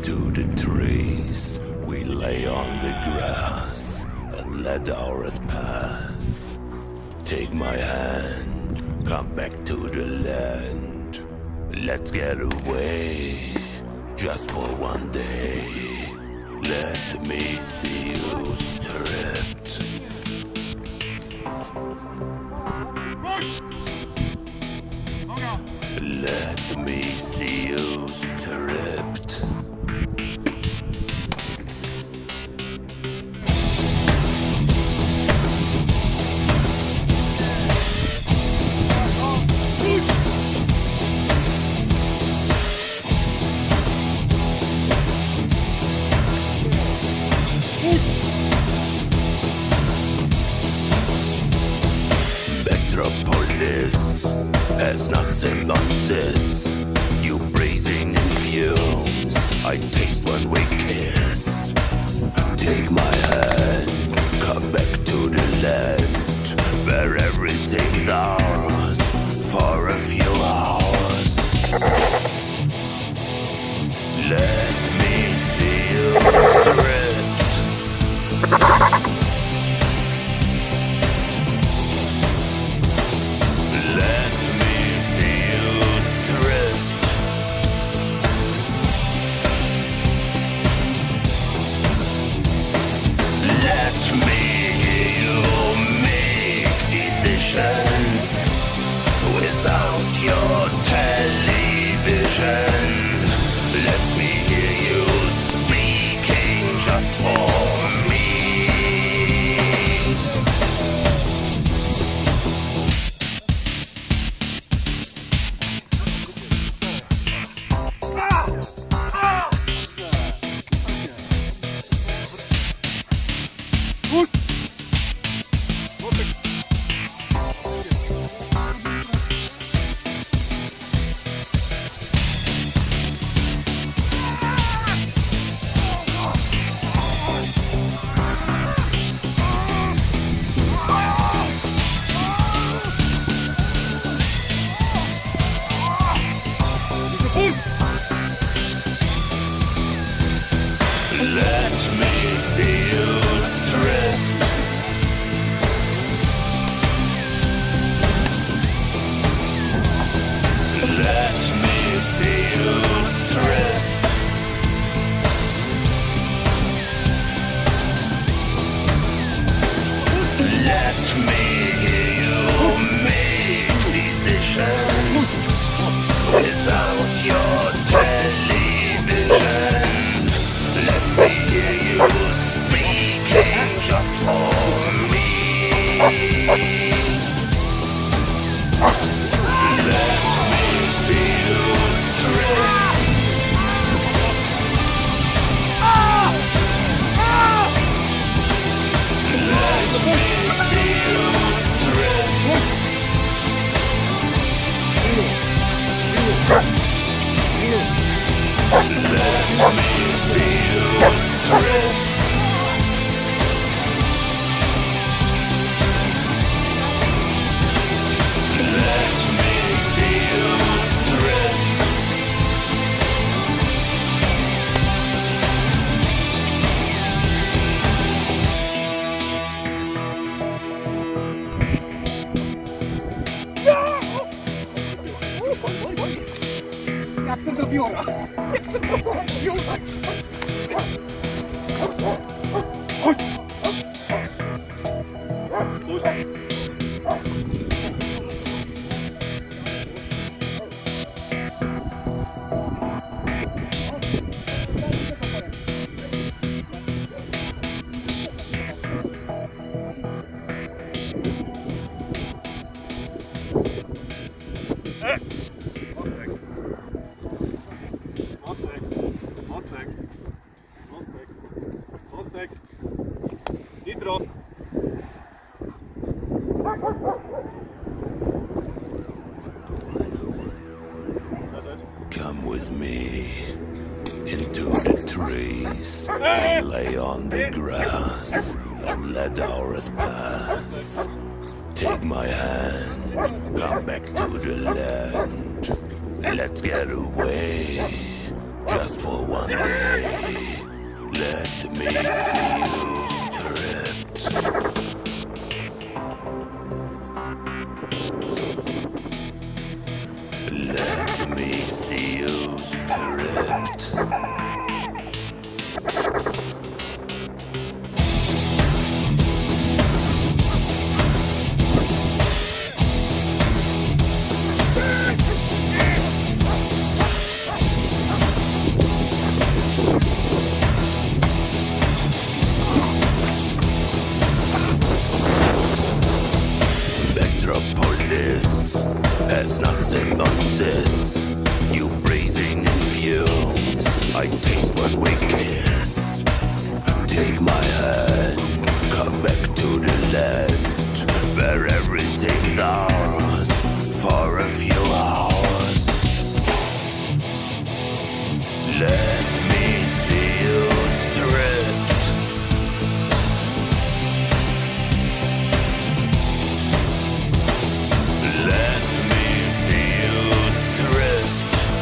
Into the trees, we lay on the grass and let hours pass. Take my hand, come back to the land. Let's get away, just for one day. Let me see you stripped. Let me see you stripped. Metropolis has nothing but this. You breathing in fumes, I taste when we kiss. Take my hand, come back to the land where everything's ours for a few hours. Let me see you stripped. Let me see you stripped. Let me hear you make decisions without your television. Let me hear you speaking just for me. Let me see you stripped. Let me see you stripped. Let me hear you make decisions without your television. Let me hear you speaking just for me. Let me see you stripped. Let me see you stripped. Let me see you stripped. Let me see you stripped. Jak chcę do biura! Jak chcę do biura! Chodź! Mostek! Nitro! Come with me into the trees. We lay on the grass and let hours pass. Take my hand, come back to the land. Let's get away, Just for one day, let me see you stripped. Let me see you stripped. Metropolis has nothing on this. You breathing in fumes, I taste when we kiss. Take my hand, come back to the land where everything's ours for a few hours. Let me see you stripped. Let me see you stripped.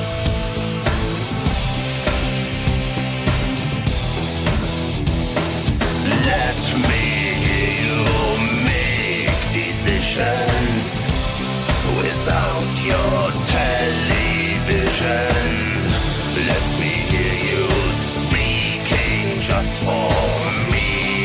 Let me hear you make decisions without your television. Let me hear you speaking just for me.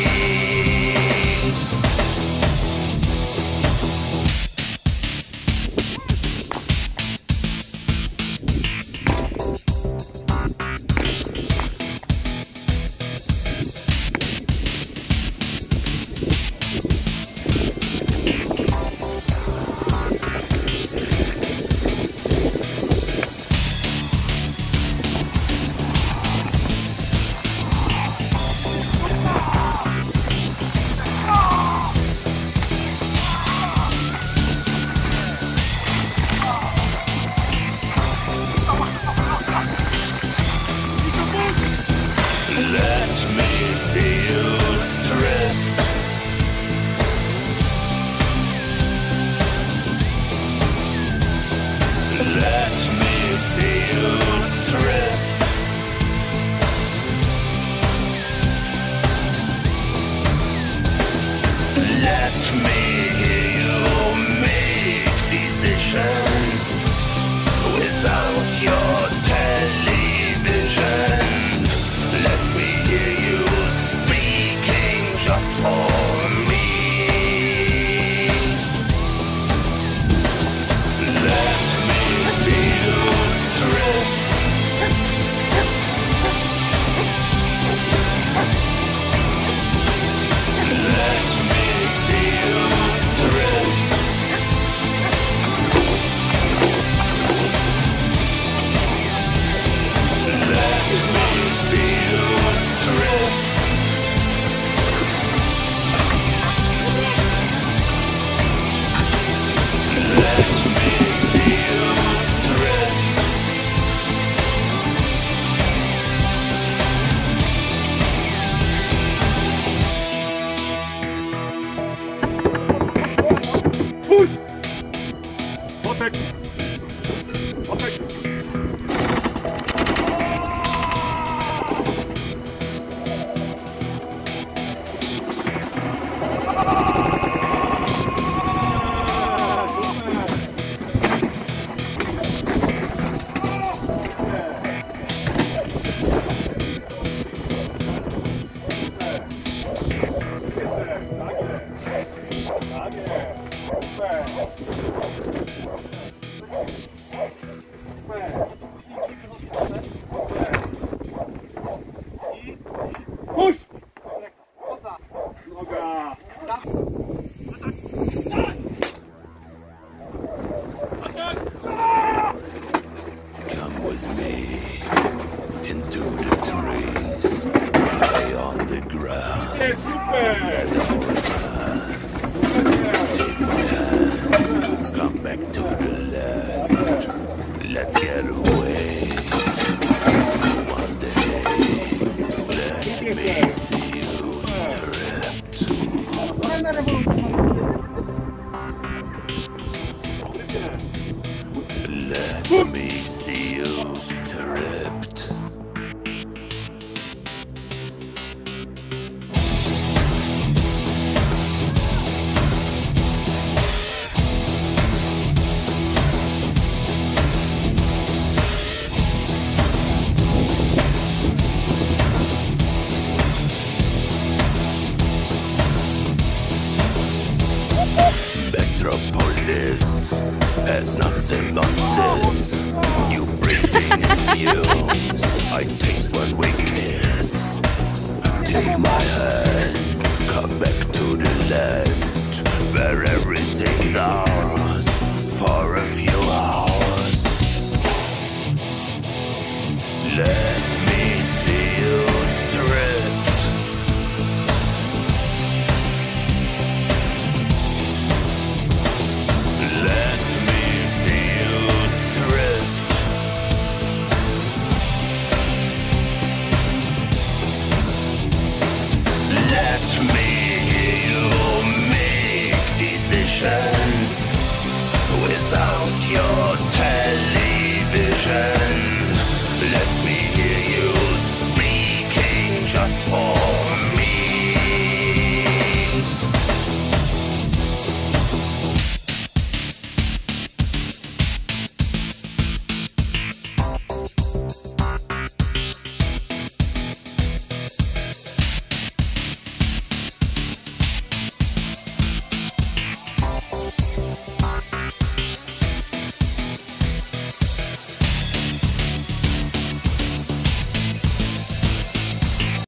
Let me see you stripped. Let me see you stripped. Let me hear you make decisions without your television. Let me hear you speaking just for me. Let me see you stripped. Let me see you stripped. Let me see you stripped. Let me see you stripped. Puść! Otek! Otek! Puść! Noga! Come with me into the trees, lay on the grass, Super! let ours pass. Take my hand, come back to the land, let's get away. Just for one day, let me see you stripped. Let me see you stripped. Metropolis has nothing but this. You breathing in fumes, I taste when we kiss. Take my hand, come back to the land where everything's ours for a few hours. Let